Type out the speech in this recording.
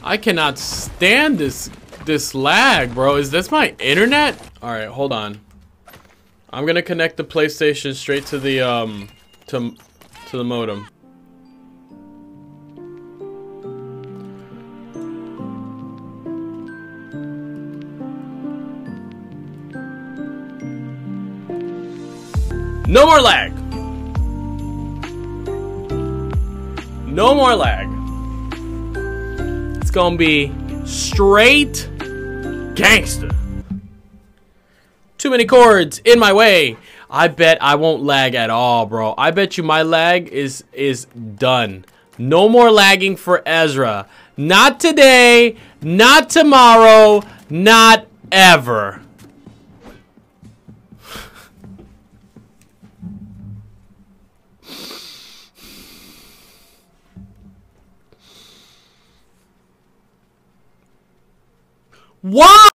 I cannot stand this lag, bro. Is this my internet? All right, hold on. I'm gonna connect the PlayStation straight to the to the modem. No more lag. No more lag. It's gonna be straight gangster. Too many cords in my way. I bet I won't lag at all, bro. I bet you my lag is done. No more lagging for Ezra. Not today, not tomorrow, not ever. Why?